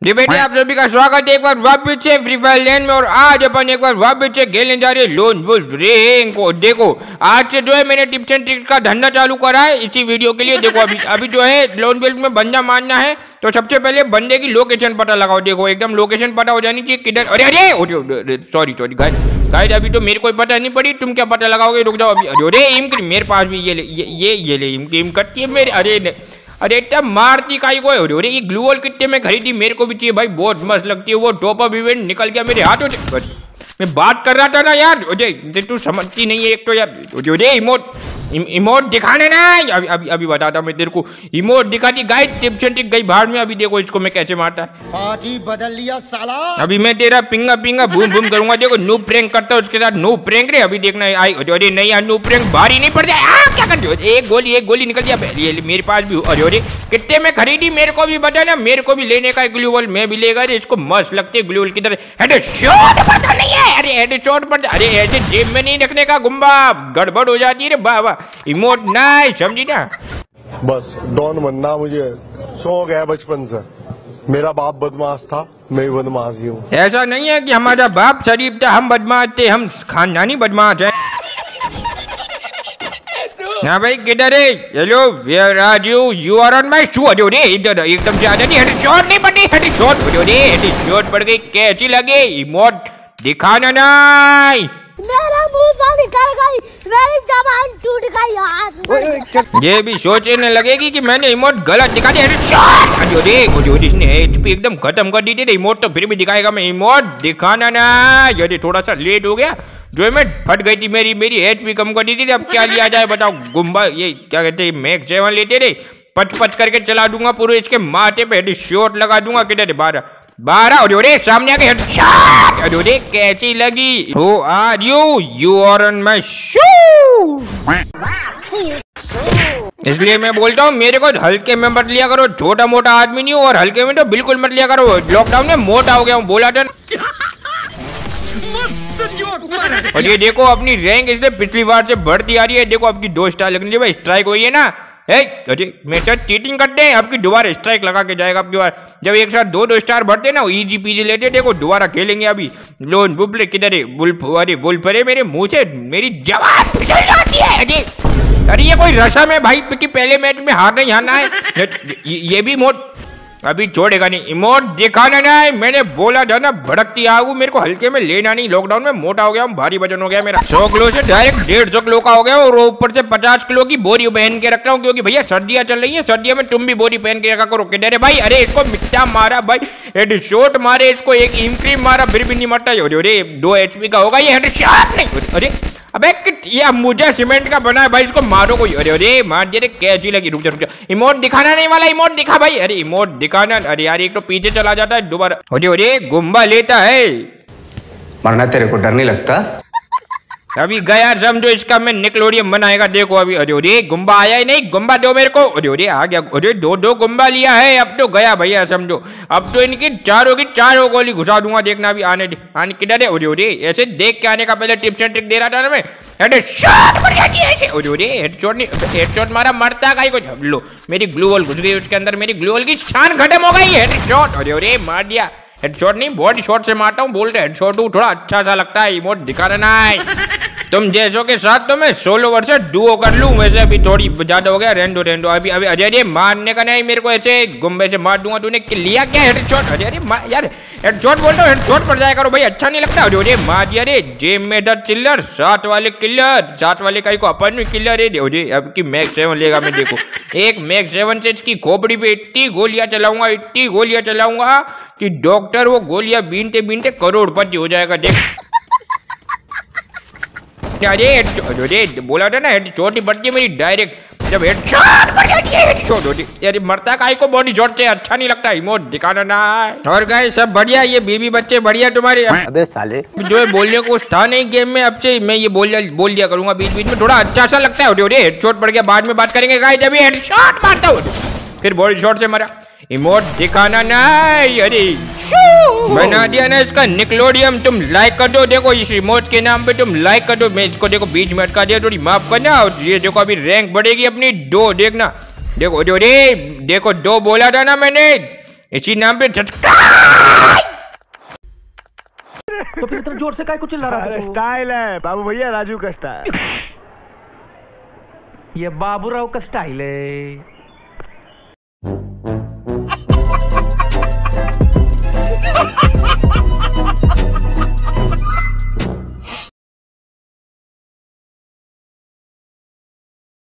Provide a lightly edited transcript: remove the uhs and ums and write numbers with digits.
जी बेटे, आप सभी का स्वागत है एक बार वापस से फ्री फायर लैंड में। और आज अपन एक बार वापस से खेलने जा रहे हैं लोन वुल्फ रैंक को। देखो आज से जो है मैंने टिप्स एंड ट्रिक्स का धंधा चालू करा है इसी वीडियो के लिए। देखो अभी जो है लोन वुल्फ में बंदा मारना है तो सबसे पहले बंदे की लोकेशन पता लगाओ। देखो एकदम लोकेशन पता हो जानी चाहिए किधर। अरे अरे सॉरी गाइस, अभी तो मेरे को पता नहीं पड़ी, तुम क्या पता लगाओगे? रुक जाओ अभी। अरे इम मेरे पास भी ये ले इम करती है मेरे। अरे तब मारती काई को। अरे ये ग्लू वॉल कितने में खरीदी? मेरे को भी चाहिए भाई, बहुत मस्त लगती है वो। टॉप अप इवेंट निकल गया मेरे हाथों से। मैं बात कर रहा था ना यार, अजय तू समझती नहीं है एक तो यार। अजय इमोट दिखाने ना, अभी बताता मैं तेरे को। इमोट दिखाती गाइस, टिप्स एंड ट्रिक गई बाहर में। अभी देखो इसको मैं कैसे मारता है। पार्टी बदल लिया साला। अभी मैं तेरा पिंगा बूम बूम करूंगा। देखो नू प्रैंक करता है उसके साथ, नू प्रैंक रे। अभी देखना आई। अरे नहीं यार, नू प्रैंक भारी नहीं पड़ जाए। क्या कर रहे हो? एक गोली निकल गया मेरे पास भी। अरे कितने में खरीदी मेरे को भी बता ना। मेरे को भी लेने का ग्लू वॉल, मैं भी लेगा। इसको मस्त लगती है ग्लू वॉल की तरह। हेडशॉट पता नहीं है। अरे हेडशॉट पड़। अरे ऐसे जेब में नहीं रखने का गुम्बा, गड़बड़ हो जाती है रे बाबा। इमोट नहीं समझी ना। बस डॉन बनना मुझे शौक है बचपन से। मेरा बाप बदमाश था, मैं भी बदमाश ही हूँ। ऐसा नहीं है कि हमारा बाप शरीफ था हम बदमाश थे, हम खानदानी बदमाश हैं। हाँ भाई किधर है? Hello where are you? You are on my shoe. अरे इधर एकदम से आ जाती। हेडशॉट नहीं पड़ी, हेडशॉट। अरे हेडशॉट पड़ गई, कैसी लगे? इमोट दिखाना नहीं। मेरा मुंह से निकल गई, मेरी जबान टूट गई यार। ये भी सोचने लगेगी कि मैंने इमोट गलत दिखा दिया। अरे इसने एचपी एकदम खत्म कर दी थी। इमोट तो फिर भी दिखाएगा। मैं इमोट दिखाना ना। यदि थोड़ा सा लेट हो गया, जो मैं फट गई थी मेरी एचपी कम कर दी थी। अब क्या लिया जाए बताओ? गुम्बा ये क्या कहते हैं, मैक 7 लेते थे। पच करके चला दूंगा पूरे इसके माथे पे। हेडशॉट लगा दूंगा। किधर 12। अरे सामने आके हेडशॉट। अरे कैसी लगी? Who are you? You are on my shoe। इसलिए मैं बोलता हूँ मेरे को हल्के में मत लिया करो। छोटा मोटा आदमी नहीं हो, और हल्के में तो बिल्कुल मत लिया करो। लॉकडाउन में मोटा हो गया हूँ, बोला था। और ये देखो अपनी रैंक इसलिए पिछली बार से बढ़ती आ रही है। देखो आपकी 2 स्टार लगने के बाद स्ट्राइक हुई है ना। अरे मेरे साथ चीटिंग करते हैं। आपकी दोबारा स्ट्राइक लगा के जाएगा आपकी बार। जब एक साथ 2 स्टार बढ़ते ना, इजी पीजी लेते। देखो दोबारा खेलेंगे अभी लोन वुल्फ। किधर है वुल्फ? अरे वुल्फ अरे मेरे मुंह से मेरी जवान फिसल जाती है। अरे ये कोई रसम है भाई कि पहले मैच में हारना ही हारना है। ये भी मोट अभी छोड़ेगा नहीं। इमोट दिखाना नहीं, मैंने बोला था ना। भड़कती आगू, मेरे को हल्के में लेना नहीं। लॉकडाउन में मोटा हो गया हूँ, भारी वजन हो गया मेरा। 100 किलो से डायरेक्ट 150 किलो का हो गया। और ऊपर से 50 किलो की बोरी पहन के रखता हूँ, क्योंकि भैया सर्दियाँ चल रही है। सर्दियों में तुम भी बोरी पहन के रखा करो। किधर है भाई? अरे इसको मिट्टा मारा भाई, हेडशॉट मारे इसको, एक इमक्रीम मारा, फिर भी नहीं मरता। अरे 2 HP का होगा ये, हेडशॉट नहीं। अरे अबे ये मुझे सीमेंट का बना है भाई, इसको मारो कोई। अरे मार दिया। कैसी लगी? रुक जा। इमोट दिखाना नहीं वाला, इमोट दिखा भाई। अरे इमोट दिखाना। अरे यार एक तो पीछे चला जाता है दोबारा। अरे गुम्बा लेता है। मरना तेरे को डर नहीं लगता? अभी गया समझो इसका मैं निकलोडियम बनाएगा। देखो अभी। अरे गुम्बा आया ही नहीं। गुम्बा दो मेरे को। अरे आ गया। अरे 2 गुम्बा लिया है। अब तो गया भैया समझो। अब तो इनकी चारों की चारों गोली घुसा दूंगा। देखना अभी आने किधर है? अरे ऐसे देख के आने का पहले टिप्स एंड ट्रिक दे रहा था ना मैं। हेडशॉट पड़ जाती है ऐसे। अरे हेडशॉट नहीं, हेडशॉट मारा मरता काई को। लो मेरी ग्लू वॉल घुस गई उसके अंदर। मेरी ग्लू वॉल की शान खत्म हो गई। हेडशॉट। अरे मार दिया। हेडशॉट नहीं, बॉडी शॉट से मारता हूँ। बोल रहे हेडशॉट हूँ, थोड़ा अच्छा सा लगता है। इमोट दिखाना नहीं। तुम जैसों के साथ तो मैं 16 वर्ष से डुओ कर लूं। वैसे अभी थोड़ी ज्यादा हो गया। रेंडो अभी अजय मारने का नहीं, मेरे को ऐसे गुम्बे से मार दूंगा। तूने लिया क्या हेडशॉट? अरे यार हेडशॉट बोल रहा हूँ, हेडशॉट पड़ जाया करो भाई, अच्छा नहीं लगता। अरे मार दिया रे। जेब में दर चिल्लर, 7 वाले किलर, 7 वाले का को अपन में किलर है। अरे अब की मैक 7 लेगा मैं। देखो एक मैक 7 से इसकी खोपड़ी पे इतनी गोलियां चलाऊंगा कि डॉक्टर वो गोलियां बीनते करोड़पति हो जाएगा। देख अरे बोला था ना हेडशॉट ही बढ़ती है मेरी डायरेक्ट। जब हेडशॉट बढ़ जाती है, हेडशॉट होती है। अरे मरता काहे को बॉडी शॉट से, अच्छा नहीं लगता। इमोट दिखाना ना। और गाइस सब बढ़िया, ये बीबी बच्चे बढ़िया तुम्हारे। अबे साले जो है बोलने को कुछ था नहीं गेम में, अब से मैं ये बोल दिया करूंगा बीच में, थोड़ा अच्छा सा लगता है। अरे हेडशॉट पड़ गया, बाद में बात करेंगे गाइस। जब हेडशॉट मारता हूँ फिर बॉडी शॉट से मरा। इमोट दिखाना नहीं। अरे बना दिया ना इसका निकलोडियम। तुम लाइक कर दो। देखो इस इमोट के नाम पे तुम लाइक कर दो। मैं इसको देखो बीच में अटका दिया, थोड़ी माफ करना। और ये देखो अभी रैंक बढ़ेगी अपनी 2। देखना देखो देखो 2 बोला था ना मैंने, इसी नाम पे झटका तो फिर इतना जोर से काय को चिल्ला रहा था? स्टाइल है बाबू भैया, राजू का स्टाइल। ये बाबूराव का स्टाइल है।